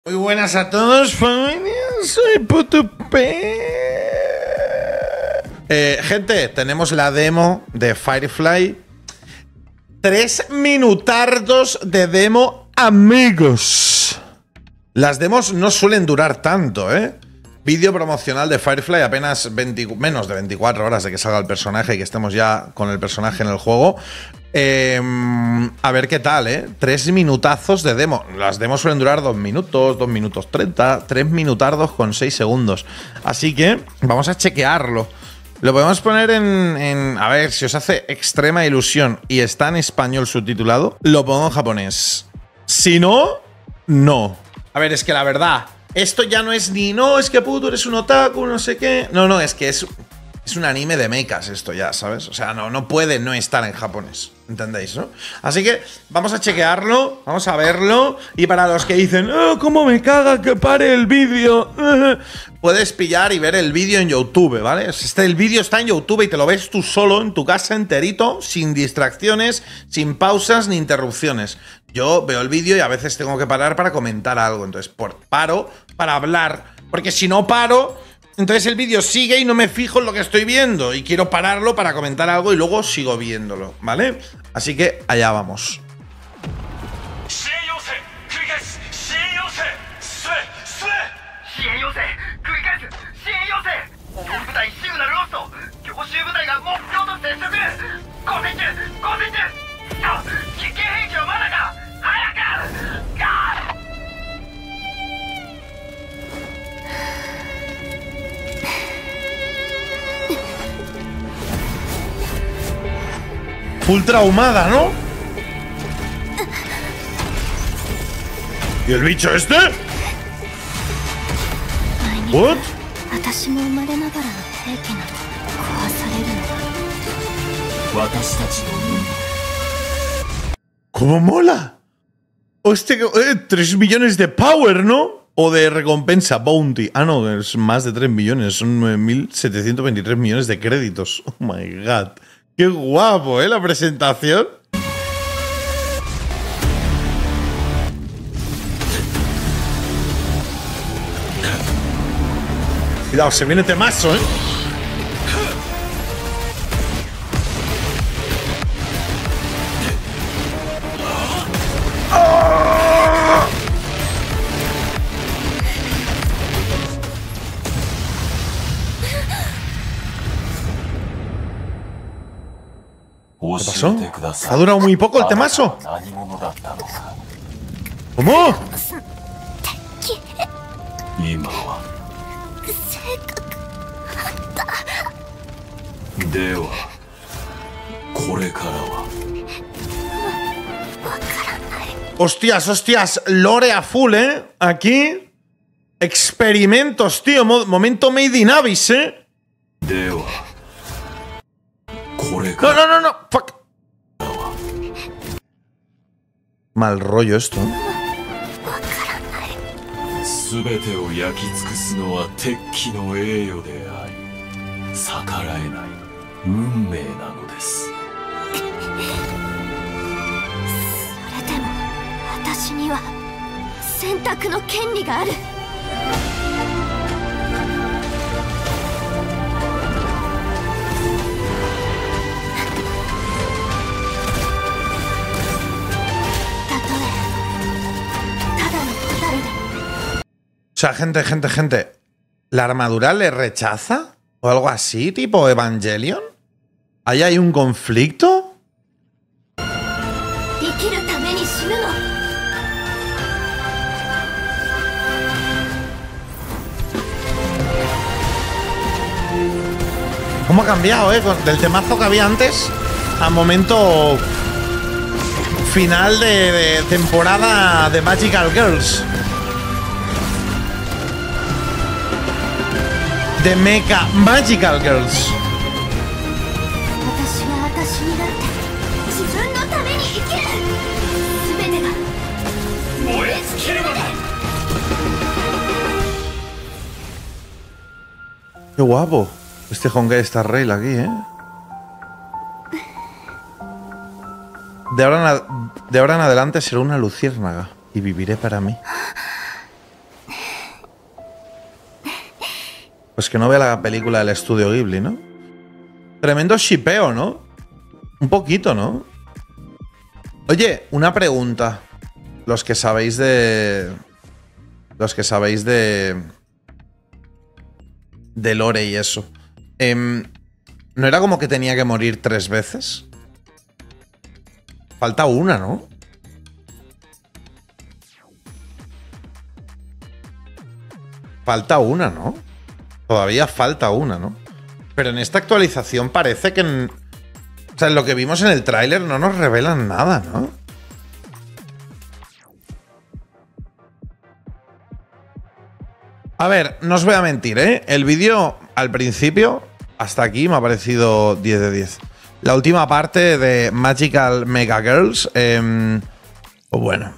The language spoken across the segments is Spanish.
Muy buenas a todos, familia. Soy Putupe. Gente, tenemos la demo de Firefly. 3 minutardos de demo, amigos. Las demos no suelen durar tanto, ¿eh? Vídeo promocional de Firefly, apenas menos de 24 horas de que salga el personaje y que estemos ya con el personaje en el juego. A ver qué tal, ¿eh? 3 minutazos de demo. Las demos suelen durar 2 minutos, 2 minutos 30, 3 minutardos con 6 segundos. Así que vamos a chequearlo. Lo podemos poner en... A ver, si os hace extrema ilusión y está en español subtitulado, lo pongo en japonés. Si no, no. A ver, es que la verdad, esto ya no es ni... No, es que puto, eres un otaku, no sé qué. No, es que es un anime de mechas esto ya, ¿sabes? O sea, no puede no estar en japonés. ¿Entendéis, no? Así que vamos a chequearlo, vamos a verlo. Y para los que dicen, oh, cómo me caga que pare el vídeo, puedes pillar y ver el vídeo en YouTube, ¿vale? El vídeo está en YouTube y te lo ves tú solo en tu casa enterito, sin distracciones, sin pausas ni interrupciones. Yo veo el vídeo y a veces tengo que parar para comentar algo. Entonces paro para hablar, porque si no paro... Entonces el vídeo sigue y no me fijo en lo que estoy viendo y quiero pararlo para comentar algo y luego sigo viéndolo, ¿vale? Así que allá vamos. Full traumada, ¿no? ¿Y el bicho este? ¿What? ¿Cómo mola? Hostia, 3 millones de power, ¿no? O de recompensa, bounty. Ah, no, es más de 3 millones. Son 9.723 millones de créditos. Oh my god. Qué guapo, ¿eh? La presentación. Cuidado, se viene temazo, ¿eh? ¿Qué pasó? ¿Ha durado muy poco el temazo? ¿Cómo? Hostias, lore a full, ¿eh? Aquí. Experimentos, tío. Momento made in Abyss, ¿eh? No. Fuck. Mal rollo esto, ¿eh? O sea, gente. ¿La armadura le rechaza? ¿O algo así, tipo Evangelion? ¿Ahí hay un conflicto? ¿Cómo ha cambiado, del temazo que había antes a momento final de temporada de Magical Girls? De Mecha Magical Girls. Qué guapo. Este Honkai Star Rail aquí, ¿eh? De ahora en adelante será una luciérnaga y viviré para mí. Pues que no vea la película del estudio Ghibli, ¿no? Tremendo shipeo, ¿no? Un poquito, ¿no? Oye, una pregunta. Los que sabéis de... de lore y eso. ¿No era como que tenía que morir 3 veces? Falta una, ¿no? Falta una, ¿no? Todavía falta una, ¿no? Pero en esta actualización parece que... o sea, en lo que vimos en el tráiler no nos revelan nada, ¿no? A ver, no os voy a mentir, ¿eh? El vídeo al principio, hasta aquí, me ha parecido 10 de 10. La última parte de Magical Mega Girls, pues bueno.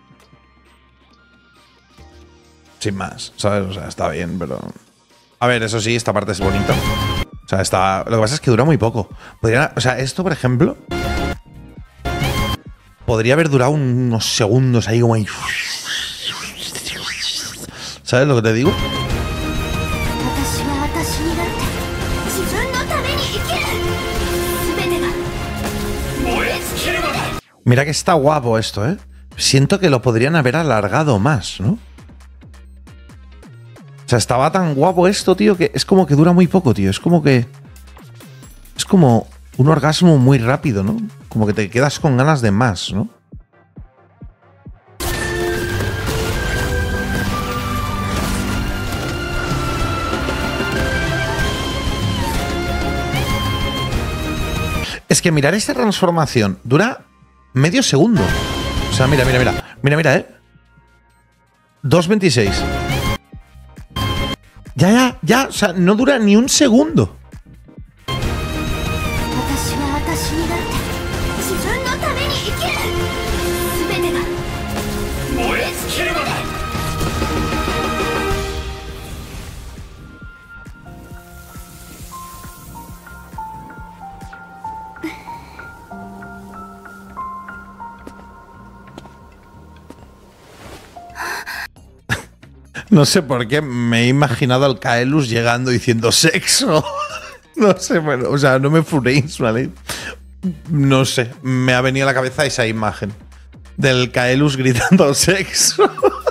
Sin más, ¿sabes? O sea, está bien, pero... A ver, eso sí, esta parte es bonita. O sea, está... Lo que pasa es que dura muy poco. O sea, esto, por ejemplo... podría haber durado unos segundos ahí como ahí... ¿Sabes lo que te digo? Mira que está guapo esto, ¿eh? Siento que lo podrían haber alargado más, ¿no? O sea, estaba tan guapo esto, tío, que es como que dura muy poco, tío. Es como que... es como un orgasmo muy rápido, ¿no? Como que te quedas con ganas de más, ¿no? Es que mirar esta transformación dura medio segundo. O sea, mira, ¿eh? 2.26. Ya. O sea, no dura ni un segundo. No sé por qué me he imaginado al Kaelus llegando diciendo sexo. No sé, bueno, o sea, no me furéis, ¿vale? No sé, me ha venido a la cabeza esa imagen del Kaelus gritando sexo.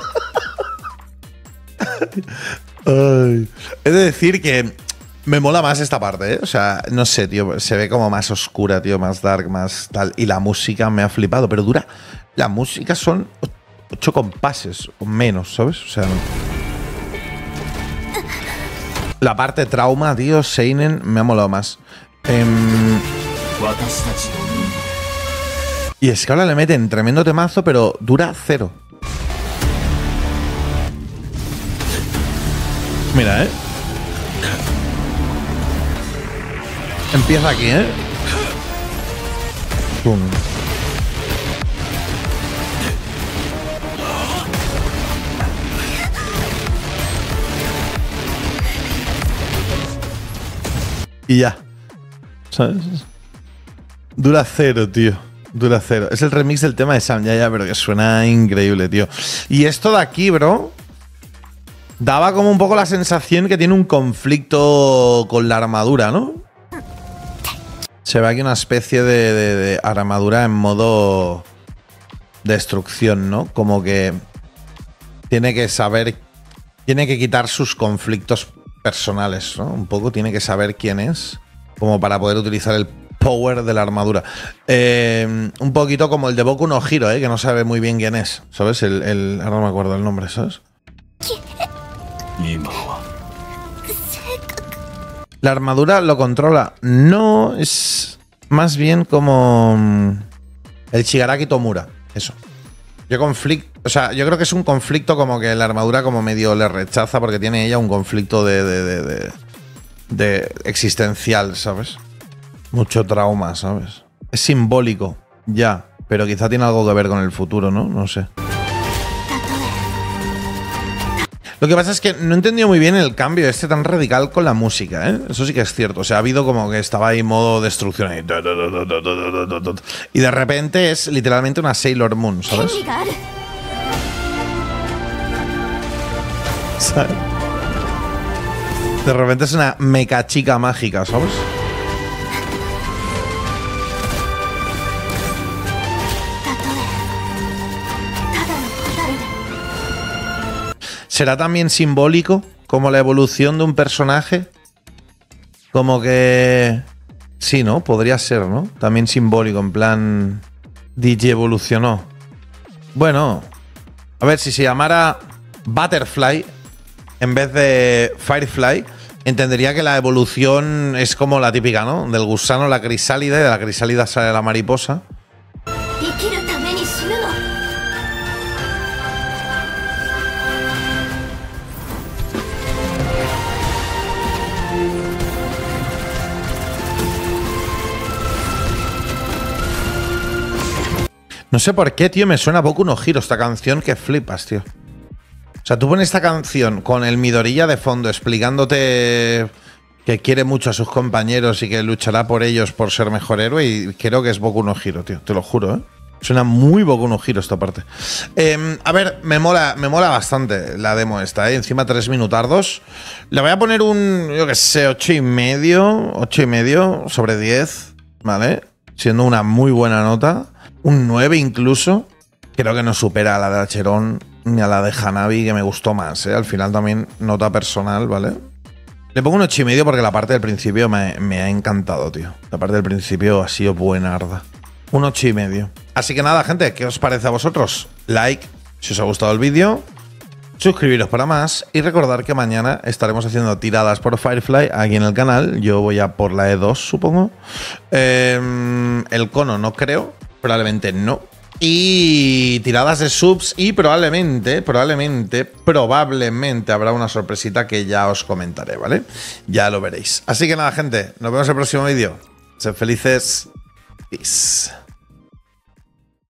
Ay. He de decir que me mola más esta parte, ¿eh? O sea, no sé, tío, se ve como más oscura, tío, más dark, más tal. Y la música me ha flipado, pero dura. La música son 8 compases o menos, ¿sabes? O sea, la parte trauma, tío, Seinen, me ha molado más. Y es que ahora le meten tremendo temazo, pero dura 0. Mira, ¿eh? Empieza aquí, ¿eh? Pum. Y ya. ¿Sabes? Dura 0, tío. Dura 0. Es el remix del tema de Sam, ya, pero que suena increíble, tío. Y esto de aquí, bro, daba como un poco la sensación que tiene un conflicto con la armadura, ¿no? Se ve aquí una especie de armadura en modo destrucción, ¿no? Como que tiene que saber, tiene que quitar sus conflictos personales, ¿no? Un poco tiene que saber quién es, como para poder utilizar el power de la armadura. Un poquito como el de Boku no Hero, que no sabe muy bien quién es, ¿sabes? Ahora no me acuerdo el nombre, ¿sabes? La armadura lo controla. No, es más bien como el Shigaraki Tomura, eso. O sea, yo creo que es un conflicto como que la armadura como medio le rechaza porque tiene ella un conflicto de existencial, ¿sabes? Mucho trauma, ¿sabes? Es simbólico, ya, pero quizá tiene algo que ver con el futuro, ¿no? No sé. Lo que pasa es que no he entendido muy bien el cambio este tan radical con la música, ¿eh? Eso sí que es cierto. O sea, ha habido como que estaba ahí modo destrucción ahí. Y de repente es literalmente una Sailor Moon, ¿sabes? ¿Sabes? De repente es una meca chica mágica, ¿sabes? ¿Será también simbólico como la evolución de un personaje? Como que... Sí, ¿no? Podría ser, ¿no? También simbólico, en plan... DJ evolucionó. Bueno, a ver, si se llamara Butterfly en vez de Firefly, entendería que la evolución es como la típica, ¿no? Del gusano a la crisálida y de la crisálida sale la mariposa. No sé por qué, tío, me suena Boku no Hero esta canción que flipas, tío. O sea, tú pones esta canción con el Midoriya de fondo explicándote que quiere mucho a sus compañeros y que luchará por ellos por ser mejor héroe y creo que es Boku no Hero, tío. Te lo juro, ¿eh? Suena muy Boku no Hero esta parte. A ver, me mola bastante la demo esta, ¿eh? Encima 3 minutardos. Le voy a poner un, yo qué sé, 8,5 sobre 10, ¿vale? Siendo una muy buena nota. Un 9 incluso. Creo que no supera a la de Acheron ni a la de Hanabi, que me gustó más, ¿eh? Al final también nota personal, ¿vale? Le pongo un 8,5 porque la parte del principio me ha encantado, tío. La parte del principio ha sido buenarda. Un 8,5. Así que nada, gente, ¿qué os parece a vosotros? Like si os ha gustado el vídeo. Suscribiros para más. Y recordar que mañana estaremos haciendo tiradas por Firefly aquí en el canal. Yo voy a por la E2, supongo. El cono no creo. Probablemente no. Y tiradas de subs y probablemente habrá una sorpresita que ya os comentaré, ¿vale? Ya lo veréis. Así que nada, gente, nos vemos en el próximo vídeo. Sed felices. Peace.